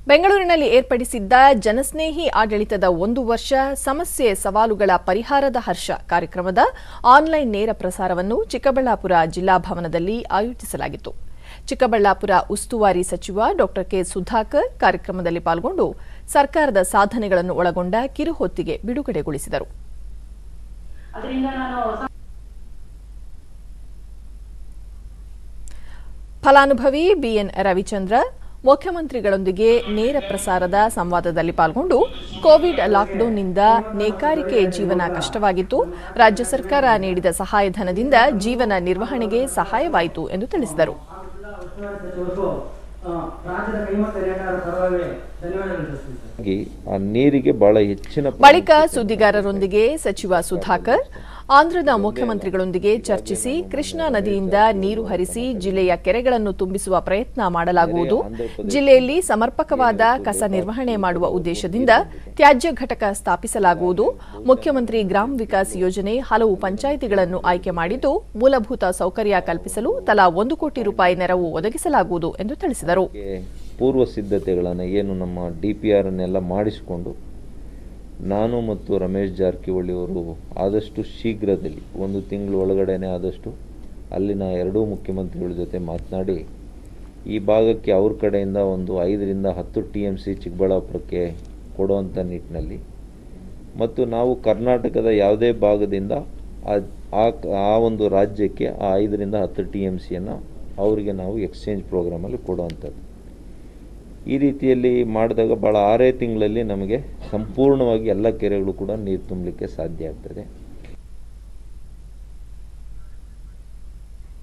ಬೆಂಗಳೂರಿನಲ್ಲಿ ಏರ್ಪಡಿಸಿದ್ದ ಜನಸ್ನೇಹಿ ಆಡಳಿತದ 1 ವರ್ಷ ಸಮಸ್ಯೆ ಸವಾಲುಗಳ ಪರಿಹಾರದ ಹರ್ಷ ಕಾರ್ಯಕ್ರಮದ ಆನ್ಲೈನ್ ನೇರ ಪ್ರಸಾರವನ್ನು ಚಿಕ್ಕಬಳ್ಳಾಪುರ ಜಿಲ್ಲಾ ಭವನದಲ್ಲಿ ಆಯೋಜಿಸಲಾಗಿತ್ತು. ಚಿಕ್ಕಬಳ್ಳಾಪುರ ಉಸ್ತುವಾರಿ ಸಚಿವ ಡಾ ಕೆ ಸುಧಾಕರ್ ಕಾರ್ಯಕ್ರಮದಲ್ಲಿ ಪಾಲ್ಗೊಂಡು ಸರ್ಕಾರದ ಸಾಧನೆಗಳನ್ನು ಒಳಗೊಂಡ ಕಿರುಹೊತ್ತಿಗೆ ಬಿಡುಗಡೆಗೊಳಿಸಿದರು. ಫಲಾನುಭವಿ ಬಿಎನ್ ರವಿಚಂದ್ರ ಮುಖ್ಯಮಂತ್ರಿಗಳೊಂದಿಗೆ ನೇರ ಪ್ರಸಾರದ ಸಂವಾದದಲ್ಲಿ ಪಾಲ್ಗೊಂಡು ಕೋವಿಡ್ ಲಾಕ್ಡೌನ್ನಿಂದ ನೇಕಾರಿಕೆ ಜೀವನ ಕಷ್ಟವಾಗಿತ್ತು, ರಾಜ್ಯ ಸರ್ಕಾರ ನೀಡಿದ ಸಹಾಯಧನದಿಂದ ಜೀವನ ನಿರ್ವಹಣೆಗೆ ಸಹಾಯವಾಯಿತು ಎಂದು ತಿಳಿಸಿದರು. ಬಳಿಕ ಸುದ್ದಿಗಾರರೊಂದಿಗೆ ಸಚಿವ ಸುಧಾಕರ್ ಆಂಧ್ರದ ಮುಖ್ಯಮಂತ್ರಿಗಳೊಂದಿಗೆ ಚರ್ಚಿಸಿ ಕೃಷ್ಣಾ ನದಿಯಿಂದ ನೀರು ಹರಿಸಿ ಜಿಲ್ಲೆಯ ಕೆರೆಗಳನ್ನು ತುಂಬಿಸುವ ಪ್ರಯತ್ನ ಮಾಡಲಾಗುವುದು, ಜಿಲ್ಲೆಯಲ್ಲಿ ಸಮರ್ಪಕವಾದ ಕಸ ನಿರ್ವಹಣೆ ಮಾಡುವ ಉದ್ದೇಶದಿಂದ ತ್ಯಾಜ್ಯ ಘಟಕ ಸ್ಥಾಪಿಸಲಾಗುವುದು, ಮುಖ್ಯಮಂತ್ರಿ ಗ್ರಾಮ ವಿಕಾಸ್ ಯೋಜನೆ ಹಲವು ಪಂಚಾಯಿತಿಗಳನ್ನು ಆಯ್ಕೆ ಮಾಡಿದ್ದು ಮೂಲಭೂತ ಸೌಕರ್ಯ ಕಲ್ಪಿಸಲು ತಲಾ 1 ಕೋಟಿ ರೂಪಾಯಿ ನೆರವು ಒದಗಿಸಲಾಗುವುದು ಎಂದು ತಿಳಿಸಿದರು. ಪೂರ್ವ ಸಿದ್ಧತೆಗಳನ್ನು ಏನು ನಮ್ಮ ಡಿಪಿಆರ್ ಅನ್ನೆಲ್ಲ ಮಾಡಿಸಿಕೊಂಡು ನಾನು ಮತ್ತು ರಮೇಶ್ ಜಾರಕಿಹೊಳಿ ಅವರು ಆದಷ್ಟು ಶೀಘ್ರದಲ್ಲಿ 1 ತಿಂಗಳ ಒಳಗಡೆನೆ ಆದಷ್ಟು ಅಲ್ಲಿನ ಎರಡೂ ಮುಖ್ಯಮಂತ್ರಿಗಳ ಜೊತೆ ಮಾತನಾಡಿ ಈ ಭಾಗಕ್ಕೆ ಅವ್ರ ಕಡೆಯಿಂದ ಒಂದು 5 ರಿಂದ 10 TMC ಚಿಕ್ಕಬಳ್ಳಾಪುರಕ್ಕೆ ಕೊಡುವಂಥ ನಿಟ್ಟಿನಲ್ಲಿ ಮತ್ತು ನಾವು ಕರ್ನಾಟಕದ ಯಾವುದೇ ಭಾಗದಿಂದ ಆ ಒಂದು ರಾಜ್ಯಕ್ಕೆ ಆ 5 ರಿಂದ 10 TMCಯನ್ನು ಅವರಿಗೆ ನಾವು ಎಕ್ಸ್ಚೇಂಜ್ ಪ್ರೋಗ್ರಾಮಲ್ಲಿ ಕೊಡುವಂಥದ್ದು. ಈ ರೀತಿಯಲ್ಲಿ ಮಾಡಿದಾಗ ಭಾಳ 6 ತಿಂಗಳಲ್ಲಿ ನಮಗೆ ಸಂಪೂರ್ಣವಾಗಿ ಎಲ್ಲ ಕೆರೆಗಳು ಕೂಡ ನೀರು ತುಂಬಲಿಕ್ಕೆ ಸಾಧ್ಯ ಆಗ್ತದೆ.